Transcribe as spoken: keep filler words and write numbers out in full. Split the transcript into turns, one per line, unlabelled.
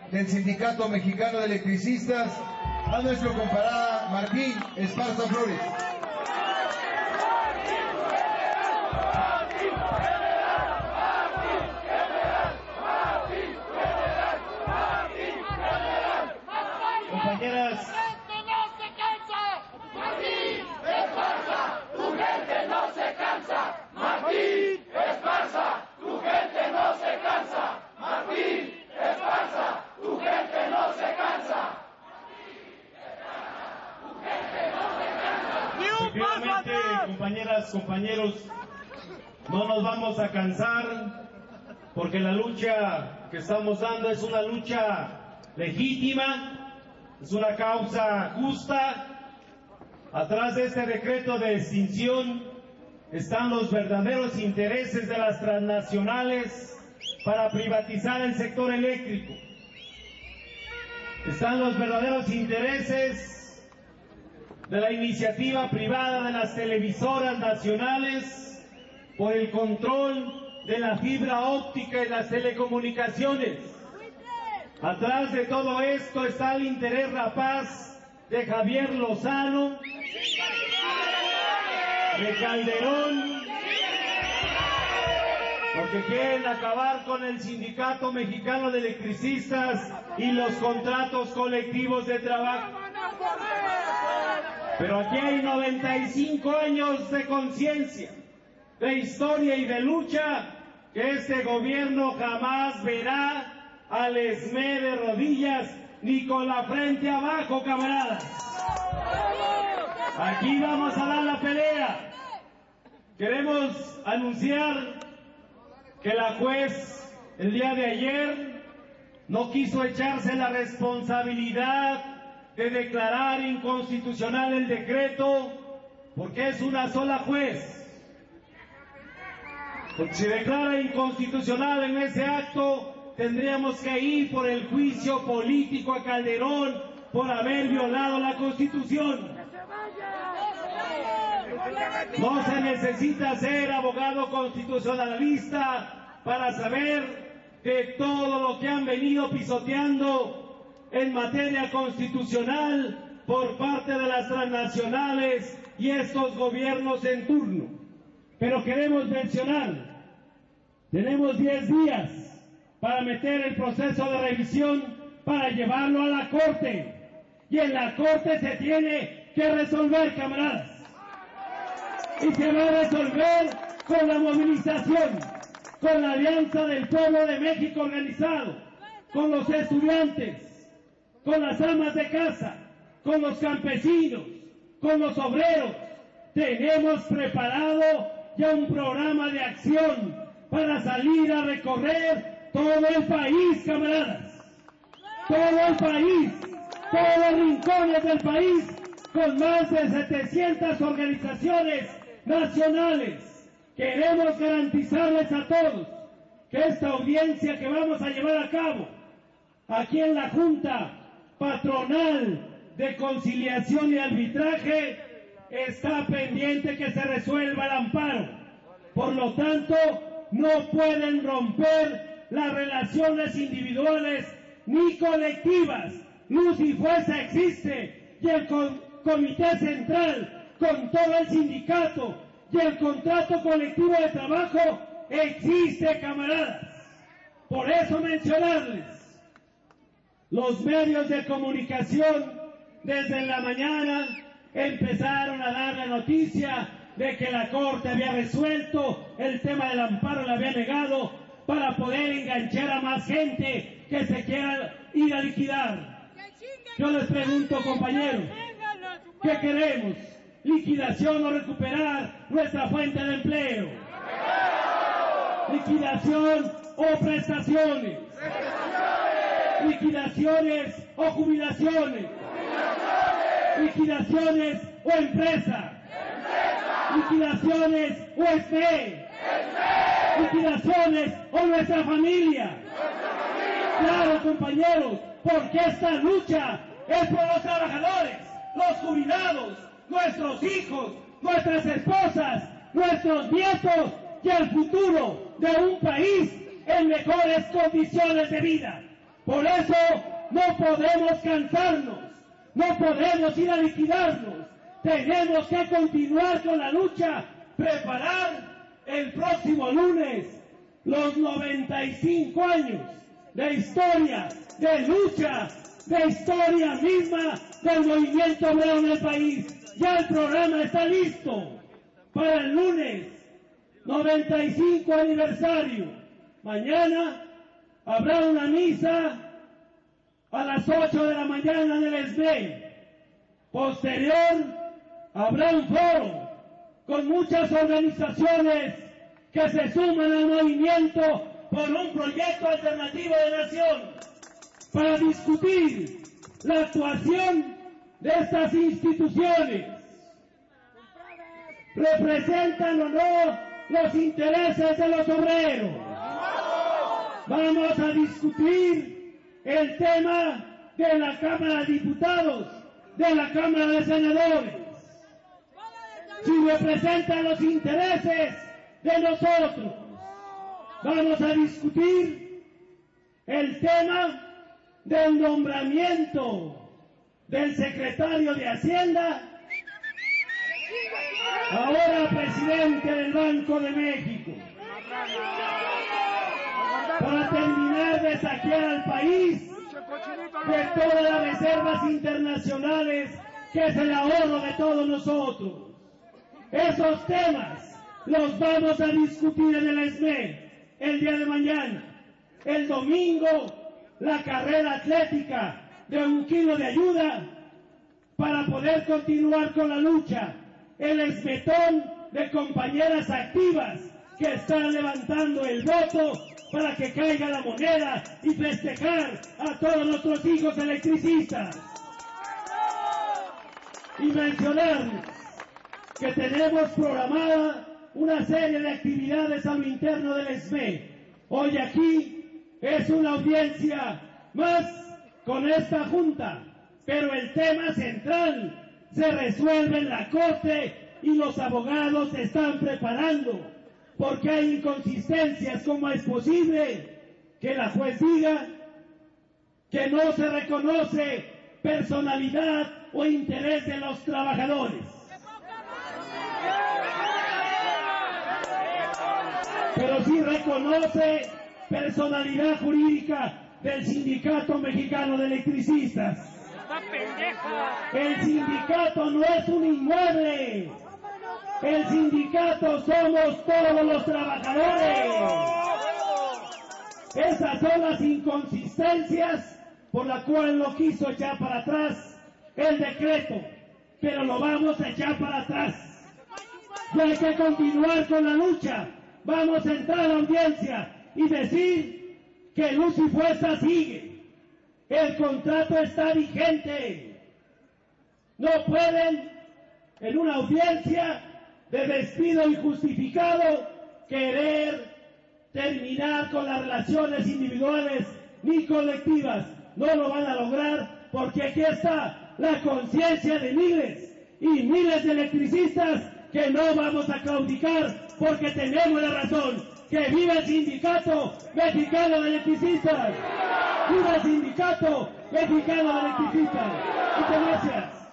del Sindicato Mexicano de Electricistas, a nuestro camarada Martín Esparza Flores.
Compañeras, efectivamente, compañeras, compañeros, no nos vamos a cansar porque la lucha que estamos dando es una lucha legítima, es una causa justa. Atrás de este decreto de extinción están los verdaderos intereses de las transnacionales para privatizar el sector eléctrico. Están los verdaderos intereses de la iniciativa privada de las televisoras nacionales por el control de la fibra óptica y las telecomunicaciones. Atrás de todo esto está el interés rapaz de Javier Lozano, de Calderón, porque quieren acabar con el Sindicato Mexicano de Electricistas y los contratos colectivos de trabajo. Pero aquí hay noventa y cinco años de conciencia, de historia y de lucha que este gobierno jamás verá al esmé de rodillas ni con la frente abajo, camaradas. Aquí vamos a dar la pelea. Queremos anunciar que la juez el día de ayer no quiso echarse la responsabilidad de declarar inconstitucional el decreto porque es una sola juez. Porque si declara inconstitucional en ese acto, tendríamos que ir por el juicio político a Calderón por haber violado la Constitución. No se necesita ser abogado constitucionalista para saber que todo lo que han venido pisoteando en materia constitucional por parte de las transnacionales y estos gobiernos en turno. Pero queremos mencionar, tenemos diez días para meter el proceso de revisión para llevarlo a la Corte. Y en la Corte se tiene que resolver, camaradas. Y se va a resolver con la movilización, con la Alianza del Pueblo de México organizado, con los estudiantes, con las amas de casa, con los campesinos, con los obreros. Tenemos preparado ya un programa de acción para salir a recorrer todo el país, camaradas. Todo el país, todos los rincones del país, con más de setecientas organizaciones nacionales. Queremos garantizarles a todos que esta audiencia que vamos a llevar a cabo aquí en la Junta Patronal de Conciliación y Arbitraje está pendiente que se resuelva el amparo. Por lo tanto, no pueden romper las relaciones individuales ni colectivas. Luz y Fuerza existe y el Comité Central con todo el sindicato y el contrato colectivo de trabajo existe, camaradas. Por eso mencionarles, los medios de comunicación desde la mañana empezaron a dar la noticia de que la Corte había resuelto el tema del amparo, le había negado para poder enganchar a más gente que se quiera ir a liquidar. Yo les pregunto, compañeros, ¿qué queremos? ¿Liquidación o recuperar nuestra fuente de empleo? ¿Liquidación o prestaciones? ¿Liquidaciones o jubilaciones? ¿Liquidaciones o empresa? ¿Liquidaciones o S P E? ¿Liquidaciones o nuestra familia? Claro, compañeros, porque esta lucha es por los trabajadores, los jubilados, nuestros hijos, nuestras esposas, nuestros nietos y el futuro de un país en mejores condiciones de vida. Por eso no podemos cansarnos, no podemos ir a liquidarnos. Tenemos que continuar con la lucha, preparar el próximo lunes los noventa y cinco años de historia, de lucha, de historia misma del movimiento obrero en el país. Ya el programa está listo para el lunes, noventa y cinco aniversario. Mañana habrá una misa a las ocho de la mañana en el E S M E. Posterior habrá un foro con muchas organizaciones que se suman al movimiento por un proyecto alternativo de nación para discutir la actuación de estas instituciones. ¿Representan o no los intereses de los obreros? Vamos a discutir el tema de la Cámara de Diputados, de la Cámara de Senadores. Si representan los intereses de nosotros, vamos a discutir el tema del nombramiento del secretario de Hacienda, ahora presidente del Banco de México, para terminar de saquear al país de todas las reservas internacionales que es el ahorro de todos nosotros. Esos temas los vamos a discutir en el E S M E el día de mañana. El domingo, la carrera atlética de un kilo de ayuda para poder continuar con la lucha. El esmetón de compañeras activas que están levantando el voto para que caiga la moneda y festejar a todos nuestros hijos electricistas. Y mencionarles que tenemos programada una serie de actividades a lo interno del E S M E. Hoy aquí es una audiencia más con esta Junta, pero el tema central se resuelve en la Corte y los abogados se están preparando, porque hay inconsistencias. ¿Cómo es posible que la juez diga que no se reconoce personalidad o interés de los trabajadores? Pero sí reconoce personalidad jurídica del Sindicato Mexicano de Electricistas. El sindicato no es un inmueble. El sindicato somos todos los trabajadores. Esas son las inconsistencias por las cuales lo quiso echar para atrás el decreto, pero lo vamos a echar para atrás. Y hay que continuar con la lucha. Vamos a entrar a la audiencia y decir que Luz y Fuerza sigue. El contrato está vigente. No pueden, en una audiencia de despido injustificado, querer terminar con las relaciones individuales ni colectivas. No lo van a lograr, porque aquí está la conciencia de miles y miles de electricistas que no vamos a claudicar porque tenemos la razón. ¡Que viva el Sindicato Mexicano de Electricistas! ¡Viva el Sindicato Mexicano de Electricistas! Muchas gracias.